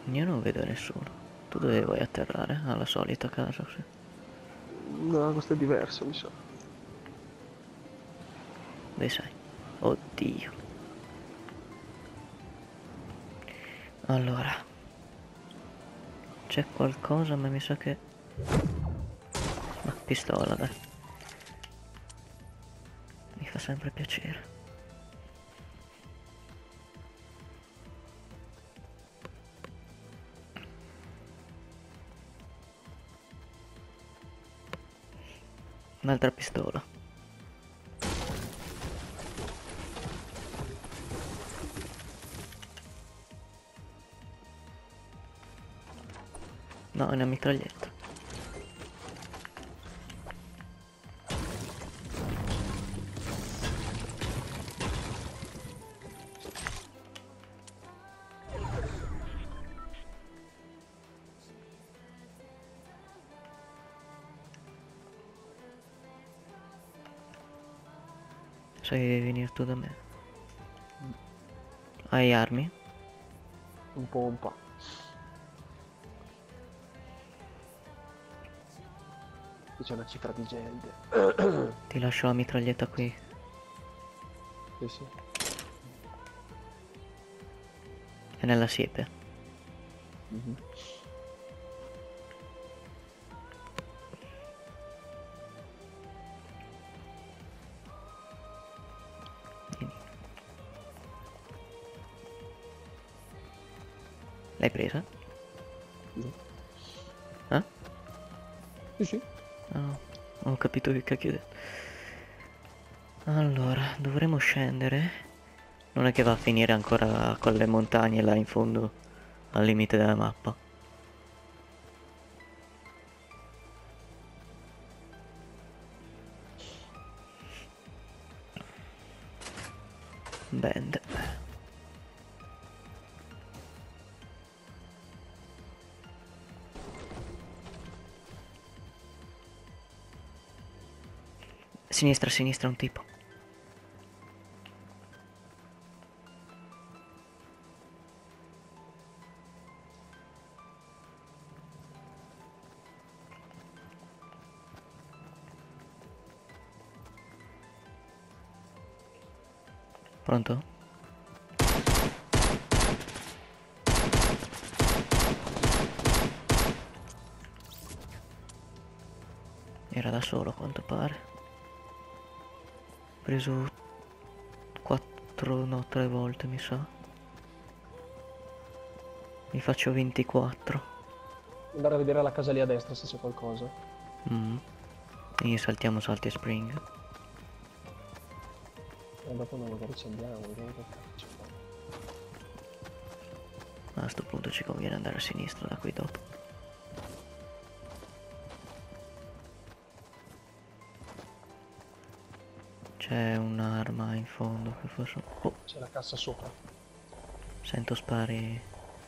Io non vedo nessuno. Tu dove vuoi atterrare? Alla solita casa, sì. No, questo è diverso, mi sa. Dove sei? Oddio. Allora, c'è qualcosa, ma mi sa che... Ma pistola, dai. Mi fa sempre piacere. Un'altra pistola. No, è una mitraglietta. Sai che devi venire tu da me. Hai armi? Un po', un po'. Qui c'è una cifra di gente. Ti lascio la mitraglietta qui. Sì, sì. È nella siepe. Mhm. Vieni. L'hai presa? Sì, Eh? sì. Sì. No, non ho capito che cacchio hai detto. Allora, dovremo scendere. Non è che va a finire ancora con le montagne là in fondo al limite della mappa. Bend. Sinistra, sinistra un tipo. Pronto? Era da solo a quanto pare. Ho preso 4, no, 3 volte mi sa. Mi faccio 24. Andare a vedere la casa lì a destra se c'è qualcosa. Quindi saltiamo salti e spring. E dopo noi magari ci andiamo, vediamo che cazzo fa. A sto punto ci conviene andare a sinistra da qui dopo. C'è un'arma in fondo che forse... Oh, C'è la cassa sopra. sento spari.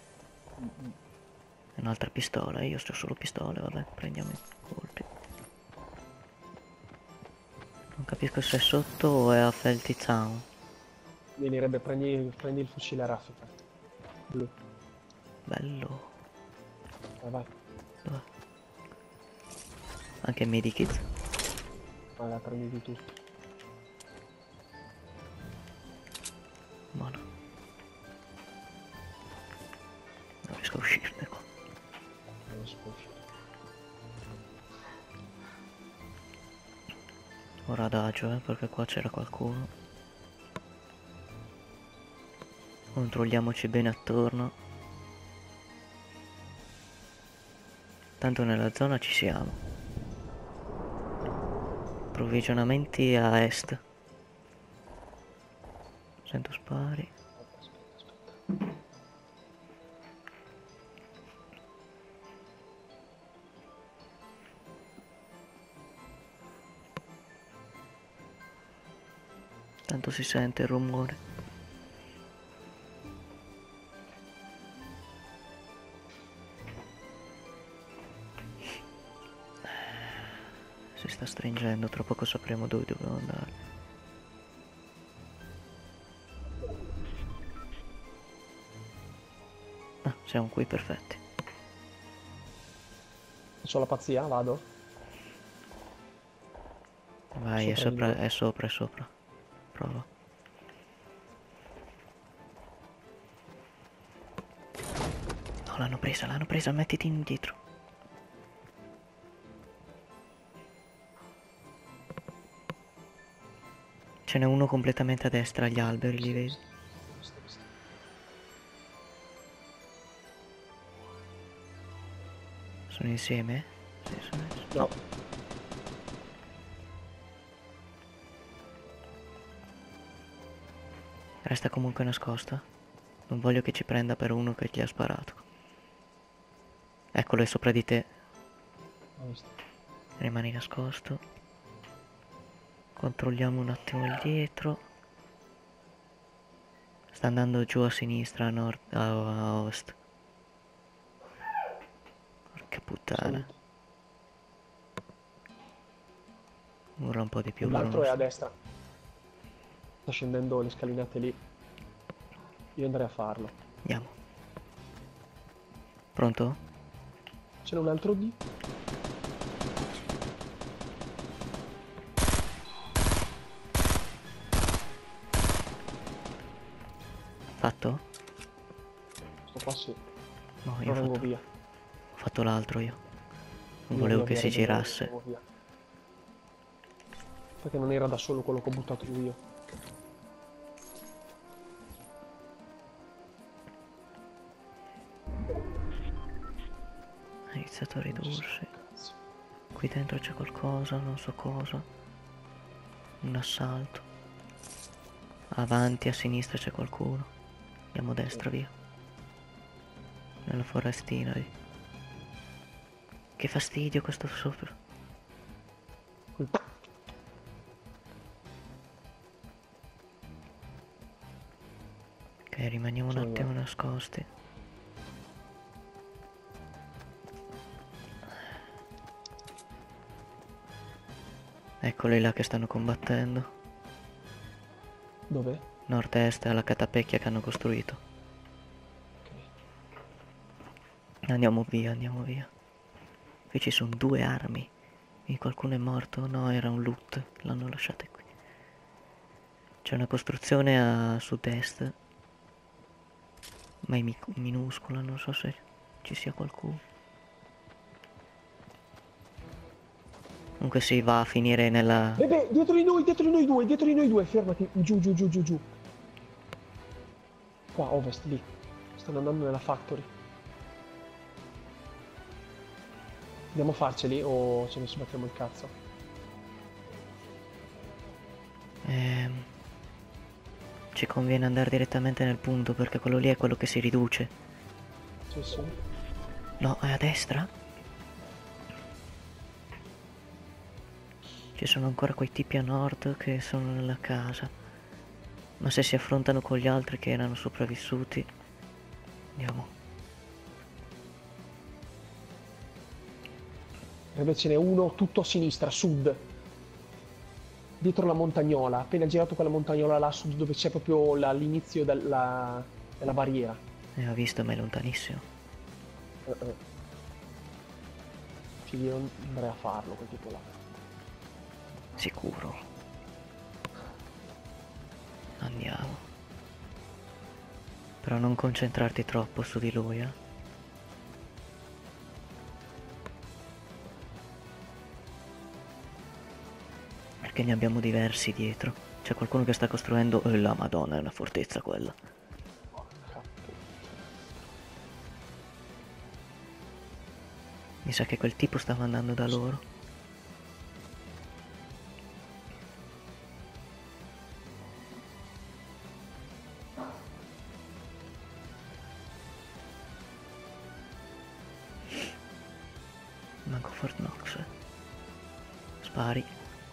Un'altra pistola, io sto solo pistole, vabbè, prendiamo i colpi. Non capisco se è sotto o è a Felty Town. Venirebbe, prendi il fucile a raffica. Blu. Bello. Vai, vai. Dov'è? Anche medikit. Vai, la prendi di tutti. Buono. Non riesco a uscirne qua. Non si può uscire. Ora adagio, perché qua c'era qualcuno. Controlliamoci bene attorno. Tanto nella zona ci siamo. Approvvigionamenti a est. Sento spari. Aspetta. Tanto si sente il rumore. Si sta stringendo, tra poco sapremo dove dobbiamo andare. Ah, Siamo qui perfetti. Faccio la pazzia, vado. Vai, Sopra di noi. è sopra, è sopra. Prova. No, l'hanno presa, mettiti indietro. Ce n'è uno completamente a destra, agli alberi, li vedi? Visto. Sono insieme? Sì, sono insieme. No. Resta comunque nascosta. Non voglio che ci prenda per uno che gli ha sparato. Eccolo, è sopra di te. Ho visto. Rimani nascosto. Controlliamo un attimo il dietro. Sta andando giù a sinistra, a nord, a ovest. Porca puttana. Salute. Urla un po' di più, però L'altro non è a so. destra. Sta scendendo le scalinate lì. Io andrei a farlo. Andiamo. Pronto? Ce n'è un altro lì. Fatto? Sto qua sì. No, io Però vengo via. ho fatto l'altro io. Non Io volevo via, che via, si Rebe, girasse. vengo via. Perché non era da solo quello che ho buttato giù io. Ha iniziato a Non ci ridursi. sono cazzo. Qui dentro c'è qualcosa, non so cosa. Un assalto. Avanti, a sinistra c'è qualcuno. Andiamo a destra, via. Nella forestina lì. Che fastidio questo sopra. Qui. Ok, rimaniamo un Sono attimo io. nascosti. Eccoli là che stanno combattendo. Dove? Nord-est, alla catapecchia che hanno costruito. Ok. Andiamo via, andiamo via. Qui ci sono 2 armi. E qualcuno è morto? No, era un loot. L'hanno lasciato qui. C'è una costruzione a sud-est. Ma è minuscola, non so se ci sia qualcuno. Comunque si va a finire nella... Bebe, dietro di noi due, fermati. Giù, giù, giù, giù, giù. Qua, ovest, lì. Stanno andando nella factory. Andiamo a farceli o ce ne sbattiamo il cazzo? Ci conviene andare direttamente nel punto perché quello lì è quello che si riduce. Sì, sì. No, è a destra? Ci sono ancora quei tipi a nord che sono nella casa. Ma se si affrontano con gli altri che erano sopravvissuti... Andiamo. Bebe, ce n'è uno tutto a sinistra, sud. Dietro la montagnola. Appena girato quella montagnola là, sud, dove c'è proprio l'inizio della barriera. Ho visto, ma è lontanissimo. Eh. Io andrei a farlo, quel tipo là. Sicuro. Andiamo. Però non concentrarti troppo su di lui, eh. Perché ne abbiamo diversi dietro. C'è qualcuno che sta costruendo... la Madonna, è una fortezza quella. Porca puttana. Mi sa che quel tipo stava andando da loro. Manco Fort Knox. Spari.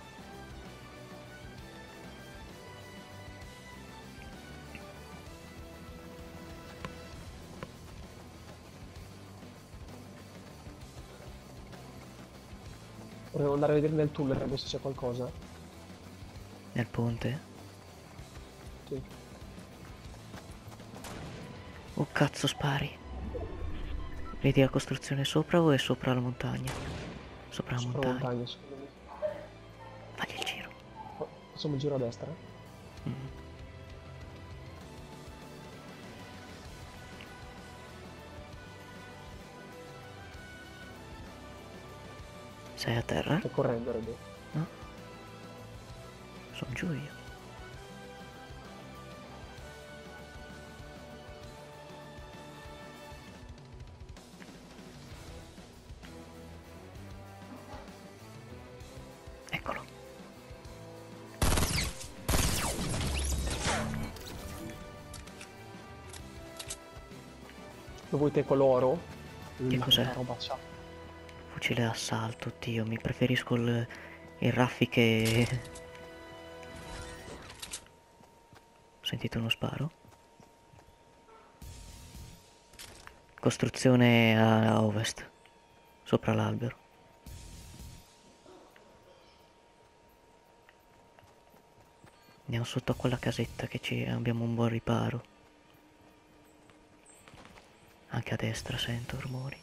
Vorremmo andare a vedere nel tunnel, se c'è qualcosa. Nel ponte. Sì. Oh cazzo, spari. Vedi la costruzione sopra o è sopra la montagna? Sopra la Sopra la montagna. montagna, secondo me. Fagli il giro. Facciamo il giro a destra? Mm. Sei a terra? Stai correndo, Rebe. No? Sono giù io. Eccolo. Lo vuoi te con l'oro? Che cos'è? La roba c'ha. Fucile d'assalto, Dio, mi preferisco il raffiche. Ho sentito uno sparo? Costruzione a ovest, sopra l'albero. Andiamo sotto a quella casetta che abbiamo un buon riparo. Anche a destra sento rumori.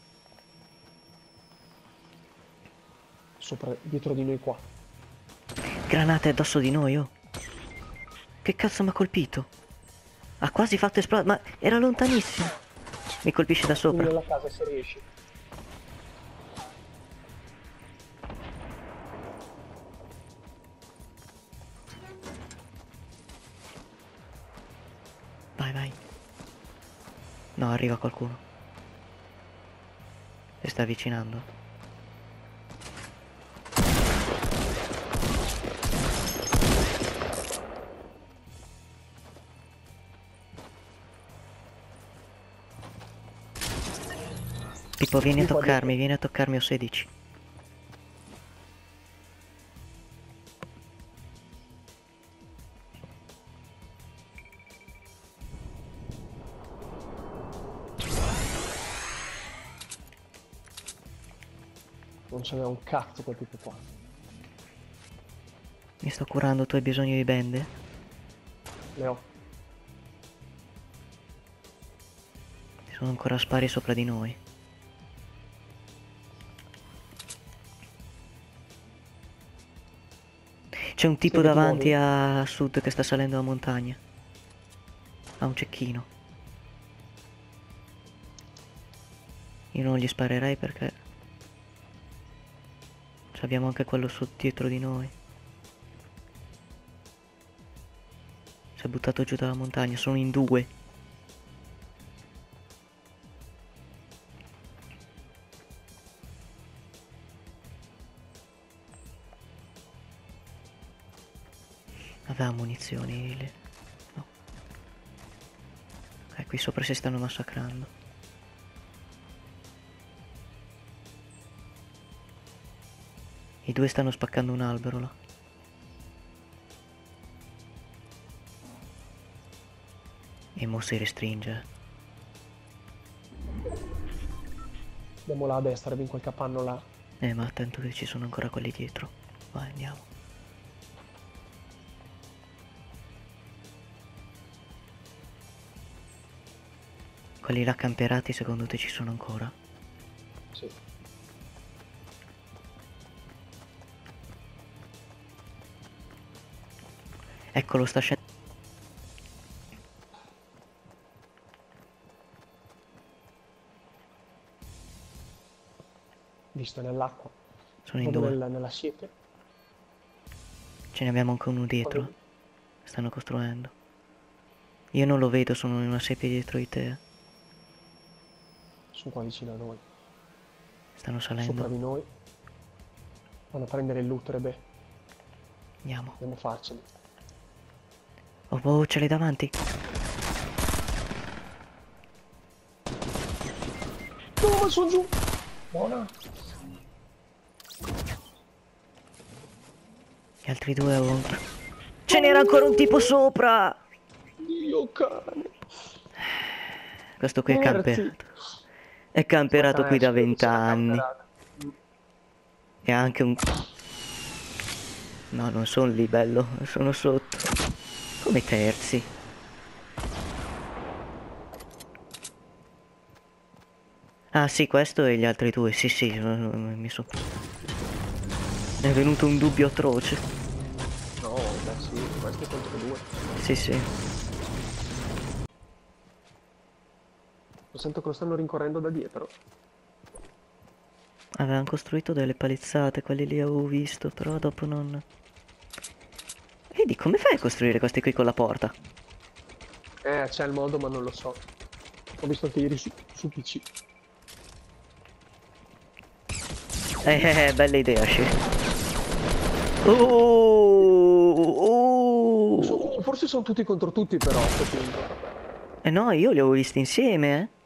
Sopra, dietro di noi qua. Granate addosso di noi, oh! Che cazzo mi ha colpito? Ha quasi fatto esplodere, ma era lontanissimo! Mi colpisce da Quindi sopra. nella casa se riesci. Vai, vai. No, arriva qualcuno. Si sta avvicinando. Tipo, vieni a toccarmi, ho 16. Non ce n'è un cazzo quel tipo qua. Mi sto curando, tu hai bisogno di bende? Le ho. Ci sono ancora spari sopra di noi. C'è un tipo Sì, che ti davanti muovi? a sud che sta salendo la montagna. Ha un cecchino. Io non gli sparerei perché abbiamo anche quello dietro di noi. Si è buttato giù dalla montagna, sono in due. Aveva munizioni lì. No. Qui sopra si stanno massacrando. I due stanno spaccando un albero là. E mo si restringe. Andiamo là a destra, in quel capanno là. Ma attento che ci sono ancora quelli dietro. Vai, andiamo. Quelli là camperati secondo te ci sono ancora? Sì. Eccolo, sta scendendo. Visto nell'acqua. Sono in Proprio due. nella siepe. Ce ne abbiamo anche uno dietro. Stanno costruendo. Io non lo vedo, sono in una siepe dietro di te. Sono qua vicino a noi. Stanno Sopra salendo. di noi. Vanno a prendere il loot, Rebe. Andiamo. Dobbiamo farceli. Oh, oh, ce l'hai davanti. No, ma sono giù. Buona. Gli altri due oltre. Ce n'era ancora un tipo sopra. Dio cane. Questo qui è camperato. È camperato qui da 20 anni. E ha anche un... No, non sono lì, bello. Sono sotto. Come terzi. Ah sì, questo e gli altri due, sì sì, mi so... È venuto un dubbio atroce. No, beh sì, questi contro due. Sì sì. Lo sento che lo stanno rincorrendo da dietro. Avevano costruito delle palizzate, quelli lì avevo visto, però dopo non... Vedi, come fai a costruire questi qui con la porta? C'è il modo, ma non lo so. Ho visto anche ieri su PC. Bella idea, Sci. Oh! Forse sono tutti contro tutti, però, a questo punto. Eh no, io li avevo visti insieme, eh.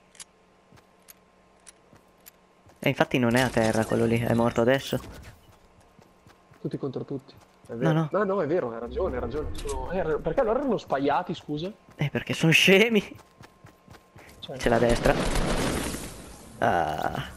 E infatti non è a terra quello lì, è morto adesso. Tutti contro tutti. È No, vero. no, No, no, è vero, hai ragione, hai ragione. Perché allora erano spaiati, scusa? perché sono scemi. Cioè, C'è la destra. Ah.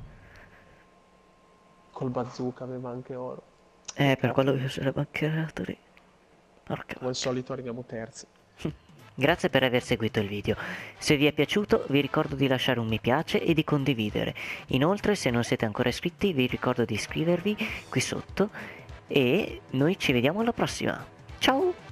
col bazooka aveva anche oro. Per quello Cazzo, che si era bancherato lì. Porca come al vacca. solito arriviamo terzi. Grazie per aver seguito il video. Se vi è piaciuto vi ricordo di lasciare un mi piace e di condividere. Inoltre se non siete ancora iscritti vi ricordo di iscrivervi qui sotto e noi ci vediamo alla prossima. Ciao!